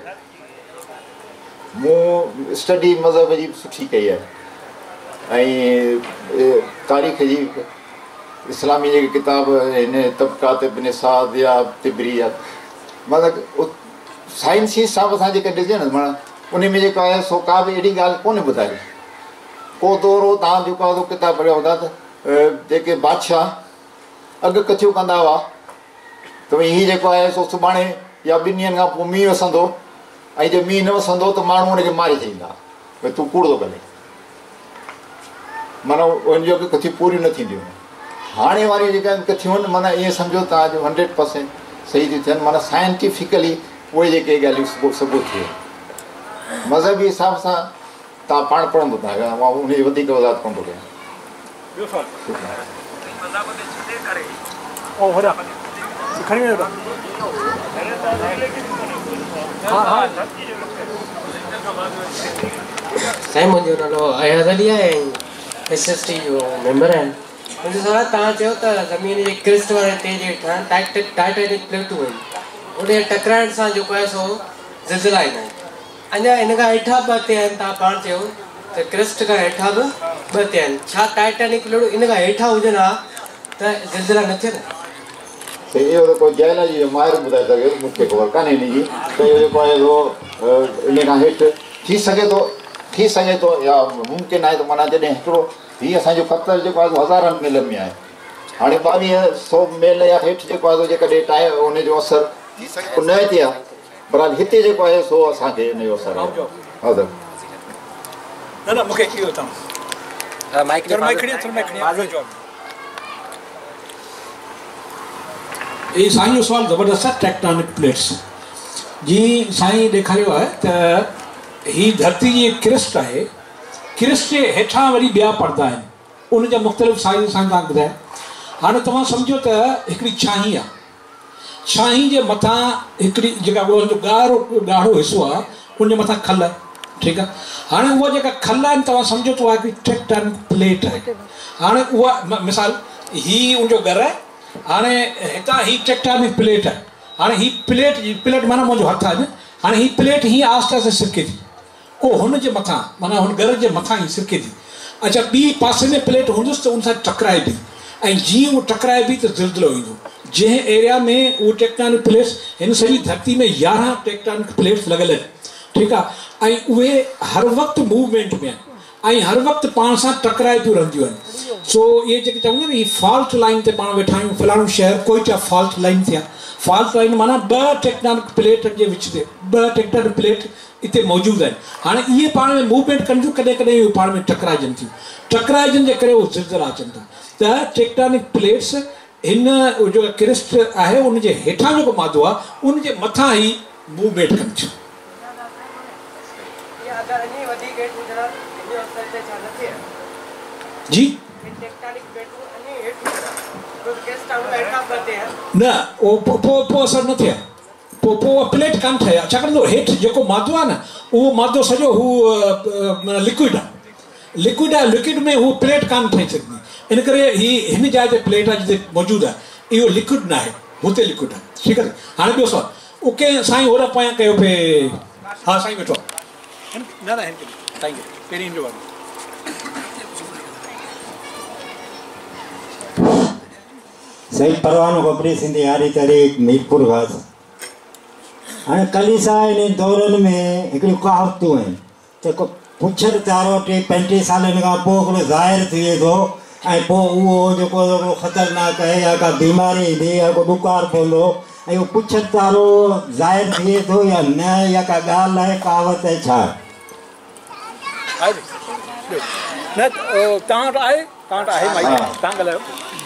मूं स्टडी मज़हब जी सुठी कई आहे ऐं तारीख़ जी इस्लामी जेके किताब हिन तबक़ात इब्न साद या तिबरी या मतिलबु साइंस जे हिसाब सां जेके ॾिजे न, माना उन में जेको आहे सो का बि अहिड़ी ॻाल्हि कोन्हे ॿुधाई। को दौरो तव्हां जेको आहे किताब पढ़िया हूंदा त जेके बादशाह अॻु कथियूं कंदा हुआ त भई हीअ जेको आहे सो सुभाणे या 2 ॾींहंनि खां पोइ मींहुं वसंदो, ऐं जे मींहुं न वसंदो त माण्हू हुनखे मारे छॾींदा, भई तूं कूड़ थो करे, माना उनजो बि कथियूं पूरियूं न थींदियूं। हाणे वारियूं जेके कथियूं आहिनि माना ईअं सम्झो तव्हांजो 100% सही थियूं थियनि, माना साइंटिफिकली उहे जेके ॻाल्हियूं सबूत थियूं। मज़हबी हिसाब सां तव्हां पाण पढ़ंदो तव्हां मां उन जी वधीक वज़ाहत कोन थो कयां। ॿियो सवाल ओ होॾा खणी वञो हा हा साईं मुंहिंजो नालो अयाज़ अली आहे ऐं SST जो मेंबर आहिनि। मुंहिंजो सवाल तव्हां चयो त ज़मीन जे क्रिस्ट वारे ते जे हेठां टाइटेनिक प्लेटूं आहिनि उन टकराइण सां जेको आहे सो ज़िलज़िला ईंदा आहिनि। अञा इन खां हेठां ॿ ते आहिनि तव्हां पाण चयो त क्रिस्ट खां हेठां बि ॿ ते आहिनि। छा टाइटेनिक प्लेटूं इन खां हेठां हुजनि हा त ज़िलज़िला न थियनि? त इहो त कोई जियोलॉजी जो माहिर ॿुधाए सघे मूंखे ख़बर कान्हे हिन जी त इहो जेको आहे इन खां हेठि थी सघे थो या मुमकिन आहे त माना जॾहिं हिकिड़ो हीअ असांजो ख़तरु जेको आहे हज़ारनि मील में आहे हाणे 2200 मील या हेठि जेको आहे जेकॾहिं टाइम उनजो असरु थी सघे न थिए आहे पर हिते जेको आहे सो असांखे हिनजो असरु आहे। न मूंखे इहो तव्हां माइक ये साईं जो सवाल ज़बरदस्त आहे। टेक्टोनिक प्लेट्स जी साईं ॾेखारियो आहे त ही धरती जी क्रिस्ट आहे, क्रिस्ट जे हेठां वरी ॿिया पर्दा आहिनि उन जा मुख़्तलिफ़ साइज़ सां तव्हां ॿुधाए। हाणे तव्हां सम्झो त हिकिड़ी छाहीं आहे, छाहीं जे मथां हिकिड़ी जेका उहो ॻाढ़ो हिसो आहे उन जे मथां खल आहे, ठीकु आहे। हाणे उहा जेका खल आहिनि तव्हां सम्झो त उहा हिकिड़ी टेक्टोनिक प्लेट आहे। हाणे उहा मिसाल हीअ उनजो घरु आहे, हाणे हितां ही टेक्टोनिक प्लेट आहे। हाणे ही प्लेट माना मुंहिंजो हथु आहे, हाणे ही प्लेट हीअं आस्ते आस्ते सिरके थी पोइ हुन जे मथां माना हुन घर जे मथां ई सिरके थी। अच्छा ॿी पासे में प्लेट हूंदुसि त उन सां टकराइबी ऐं जीअं उहो टकराइबी त ज़िलज़िलो ईंदो। जंहिं एरिया में उहो टेक्टोनिक प्लेट्स हिन सॼी धरती में 11 टेक्टोनिक प्लेट्स लॻल आहिनि, ठीकु आहे। ऐं उहे हर वक़्तु मूवमेंट में आहिनि ऐं हर वक़्तु पाण सां टकराए थियूं रहंदियूं आहिनि। सो इहे जेके चवंदा आहिनि फॉल्ट लाइन ते पाण वेठा आहियूं फलाणो शहर कोईटा फॉल्ट लाइन थिया। फॉल्ट लाइन माना 2 टेक्टोनिक प्लेटनि जे विच ते 2 टेक्टोनिक प्लेट हिते मौजूदु आहिनि। हाणे इहे पाण में मूवमेंट कनि थियूं, कॾहिं कॾहिं इहे पाण में टकराइजनि थियूं, टकराइजनि जे करे उहे ज़िलज़िला अचनि था। त टेक्टोनिक प्लेट्स हिन जेको क्रिस्ट आहे उनजे हेठां जेको मादो आहे उनजे मथां ई मूवमेंट कनि थियूं। जी न पोइ असरु न थिए, पोइ प्लेट कान ठहे। छाकाणि त हेठि जेको मादो आहे न उहो मादो सॼो हू लिक्विड आहे, लिक्विड में हू प्लेट कान ठही सघंदी। इन करे ही हिन जाइ ते प्लेट आहे जिते मौजूदु आहे इहो लिक्विड न आहे, हुते लिक्विड आहे, ठीकु आहे। हाणे ॿियो सवाल ओके साईं होॾा पोयां कयो पिए। हा साईं वेठो न साईं पहिरीं जो वारो सही परवानो खपरे सिंधी यारी तारीख़ मीरपुर घास। हाणे कलीसा इन दौरनि में हिकिड़ियूं कहावतूं आहिनि त पुछर तारो 35 सालनि खां पोइ हिकिड़ो ज़ाहिर थिए थो ऐं पोइ उहो जेको ख़तरनाक आहे या का बीमारी ईंदी या को ॾुकार पवंदो ऐं उहो पुछर तारो ज़ाहिर थिए थो या न या का ॻाल्हि आहे कहावत आहे छा? न तव्हां वटि आहे तव्हां ॻाल्हायो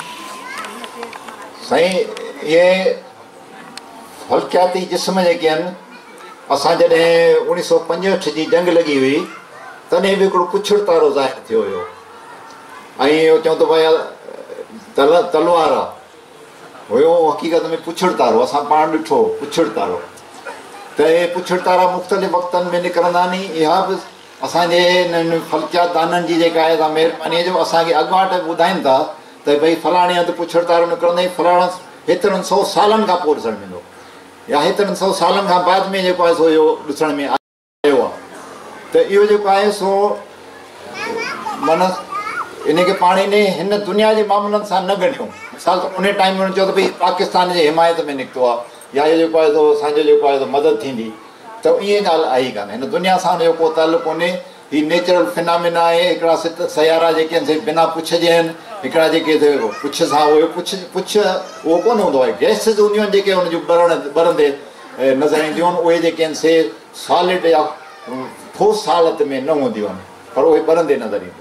साईं। इहे फल्कियाती जिस्म जेके आहिनि असां जॾहिं 1965 जी जंग लॻी हुई तॾहिं बि हिकिड़ो पुछड़ तारो ज़ाहिर थियो हुयो ऐं इहो चऊं त भई तलवार आहे हुयो, हक़ीक़त में पुछड़ तारो असां पाण ॾिठो पुछड़ तारो। त इहे पुछड़ तारा मुख़्तलिफ़ वक़्तनि में निकिरंदा आहिनि। इहा बि असांजे हिननि फल्कियात दाननि जी जेका आहे महिरबानी जो असांखे अॻुवाट ॿुधाइनि था त भई फलाणे हंधि पुछड़ तारो निकिरंदे फलाणा हेतिरनि 100 सालनि खां पोइ ॾिसण में ईंदो या हेतिरनि 100 सालनि खां बाद में जेको आहे सो इहो ॾिसण में आयो आहे। त इहो जेको आहे सो माना इनखे पाण हिन दुनिया जे मामलनि सां न ॻंढियूं। मिसाल त उन टाइम में चयो त भई पाकिस्तान जे हिमायत में निकितो आहे या इहो जेको आहे सो असांजो जेको आहे मदद थींदी त ईअं ॻाल्हि आई कान्हे। हिन दुनिया सां हुनजो को तालुक़ु कोन्हे। हीअ नेचुरल फिनामिना आहे। हिकिड़ा सयारा जेके आहिनि बिना पुछ जे आहिनि, हिकिड़ा जेके पुछ सां उहो पुछ उहो कोन हूंदो आहे। गैसिस हूंदियूं आहिनि जेके हुनजूं ॿरंदे नज़र ईंदियूं आहिनि, उहे जेके आहिनि से सॉलिड या ठोस हालत में न हूंदियूं आहिनि पर उहे ॿरंदे नज़र ईंदियूं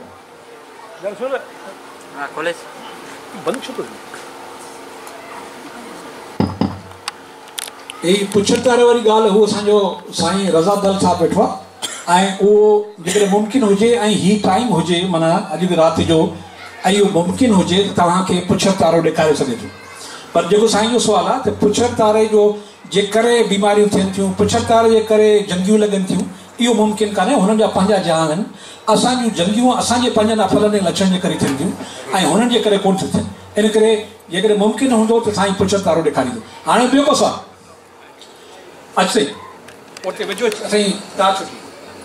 आहिनि। पुछड़ तारे वारी ॻाल्हि हू असांजो साईं रज़ा दल साहिबु वेठो आहे ऐं उहो जेकॾहिं मुमकिन हुजे ऐं हीउ टाइम हुजे माना अॼु राति जो ऐं इहो मुमकिन हुजे त तव्हांखे पुछर तारो ॾेखारे सघे थो। पर जेको साईं जो सुवालु आहे त पुछर तारे जो जे करे बीमारियूं थियनि थियूं, पुछर तारे जे करे जंगियूं लॻनि थियूं, इहो मुमकिन कान्हे। हुननि जा पंहिंजा जहान आहिनि। असांजूं जंगियूं असांजे पंहिंजनि अफलनि ऐं लक्षण जे करे थियनि थियूं ऐं हुननि जे करे कोन थियूं थियनि। इन करे जेकॾहिं मुमकिन हूंदो त साईं पुछर तारो ॾेखारींदो। हाणे ॿियो को सुवालु अचे उते वेझो साईं तव्हां छुटी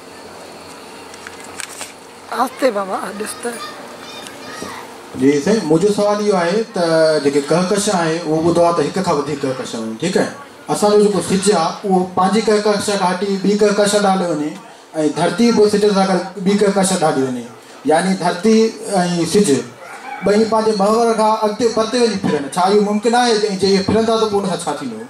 आस्ते बाबा ॾिस त जी साईं, मुंहिंजो सुवालु इहो आहे त जेके कहकश आहे उहो ॿुधो आहे त हिक खां वधीक कहकश आहिनि, ठीकु आहे। असांजो जेको सिज आहे उहो पंहिंजी कहकश खां हटी ॿी कहकश ॾाढे वञे ऐं धरती बि सिज सां गॾु ॿी कहकश ॾाढी वञे, यानी धरती ऐं सिज ॿई पंहिंजे महवर खां अॻिते परते वञी फिरनि। छा इहो मुमकिन आहे? ऐं जे इहे फिरंदा त पोइ हुन सां छा थींदो?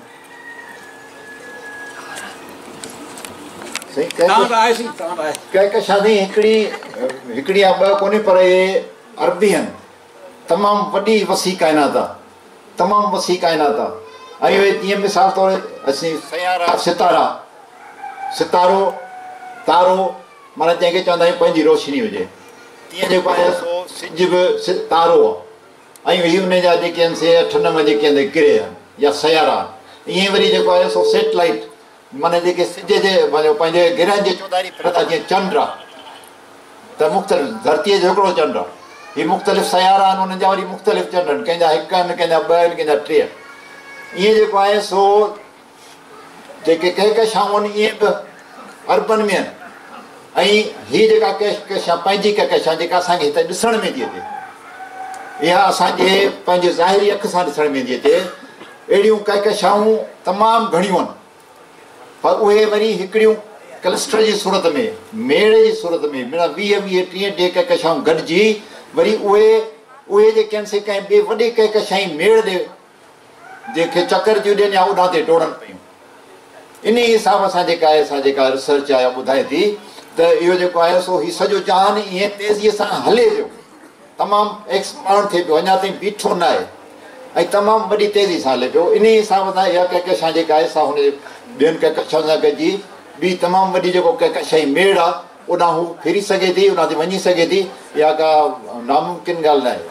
कहकशा हिकिड़ी या ॿ कोन्हे, पर इहे अरबी आहिनि। तमामु वॾी वसी काइनात आहे, तमामु वसी काइनात आहे। ऐं इहे जीअं मिसाल तौरु असीं सयारा सितारा, सितारो तारो माना जंहिंखे चवंदा आहियूं पंहिंजी रोशनी हुजे, तीअं जेको आहे सो सिज बि तारो आहे। ऐं हीअ उन जा जेके आहिनि से 8 9 जेके आहिनि गिरे आहिनि या सयारा आहिनि। ईअं वरी जेको आहे सो सेटेलाइट माना जेके सिज जे पंहिंजे गिरहनि जे चौधारी फिरंदा, जीअं चंड आहे त मुख़्तलिफ़ धरतीअ जो हिकिड़ो चंड आहे, हीअ मुख़्तलिफ़ सयारा आहिनि, उन्हनि जा वरी मुख़्तलिफ़ चंड आहिनि, कंहिंजा 1 आहिनि, कंहिंजा 2 आहिनि, कंहिंजा 3। ईअं जेको आहे सो जेके कहकशाऊं आहिनि इहे बि अरबनि में आहिनि। ऐं हीअ जेका कहकशा पंहिंजी कहकशा जेका असांखे हिते ॾिसण में थी अचे, इहा असांजे पंहिंजे ज़ाहिरी अख सां ॾिसण में थी अचे। अहिड़ियूं कहकशाऊं तमामु घणियूं आहिनि, पर उहे वरी हिकिड़ियूं क्लस्टर जी सूरत में, मेड़ जी सूरत में, माना 20 30 कहकशाऊं गॾिजी वरी उहे जेके आहिनि से कंहिं ॿिए वॾे कहकशाई मेड़ ॾे जंहिंखे चकर थियूं ॾियनि या उॾां ते डोड़नि पियूं। इन हिसाब सां जेका आहे असां जेका रिसर्च आहे ॿुधाए थी त इहो जेको आहे सो हीउ सॼो जहान ईअं तेज़ीअ सां हले पियो, तमामु एक्सपांड थिए पियो, अञा ताईं बीठो न आहे ऐं तमामु वॾी तेज़ी सां हले पियो। इन हिसाब सां इहा कहकशा जेका आहे सा हुन ॿियनि कहकशाउनि सां गॾिजी ॿी तमामु वॾी जेको कहकशाई मेड़ आहे ओॾां हू फिरी सघे थी, उन ते वञी सघे थी। इहा का नामुमकिन ॻाल्हि न आहे।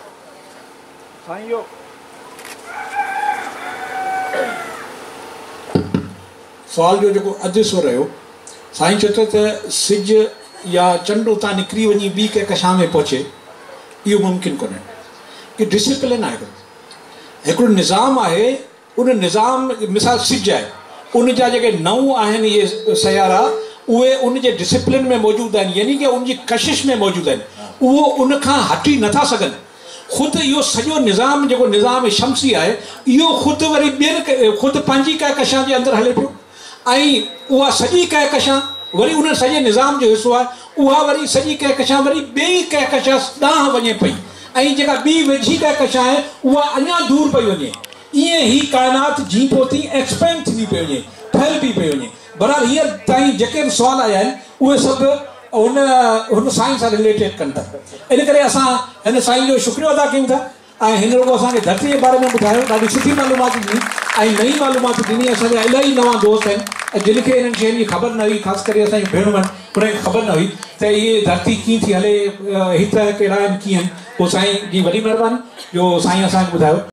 सुवाल जो जेको अधु सुर रहियो, साईं चए थो त सिज या चंड उतां निकिरी वञी ॿी कहकशा में पहुचे, इहो मुमकिन कोन्हे। इहो डिसिप्लिन आहे, हिकिड़ो निज़ाम आहे। उन निज़ाम मिसाल सिज आहे, उन जा जेके 9 आहिनि इहे सयारा, उहे उन जे डिसिप्लिन में मौजूदु आहिनि, यानी कि उन जी कशिश में मौजूदु आहिनि। उहो उन खां हटी नथा सघनि। ख़ुदि इहो सॼो निज़ाम जेको निज़ाम शमसी आहे, इहो ख़ुदि वरी ॿियनि ख़ुदि पंहिंजी कहकशा जे अंदरि हले पियो ऐं उहा सॼी कहकशा वरी उन सॼे निज़ाम जो हिसो आहे। उहा वरी सॼी कहकशा वरी ॿिई कहकशा ॾांहुं वञे पई ऐं जेका ॿी वेझी कहकशा आहे उहा अञा दूर पई वञे। ईअं ई काइनात जी पोती एक्सपेंड थी पई वञे, फैलिजी पई वञे। बराबरि हींअर ताईं जेके बि सुवाल आया आहिनि उहे सभु हुन साईं सां रिलेटेड कनि था। इन करे असां हिन साईं जो शुक्रियो अदा कयूं था ऐं हिन रुॻो असांखे धरती जे बारे में ॿुधायो, ॾाढी सुठी मालूमात ॾिनी ऐं नई मालूमात ॾिनी। असांजा इलाही नवां दोस्त आहिनि ऐं जिनखे इन्हनि शयुनि जी ख़बर न हुई, ख़ासि करे असांजी भेणूं आहिनि, उनखे ख़बर न हुई त इहे धरती कीअं थी हले, हित कहिड़ा आहिनि, कीअं आहिनि। पोइ साईं जी वॾी महिरबानी जो साईं असांखे ॿुधायो।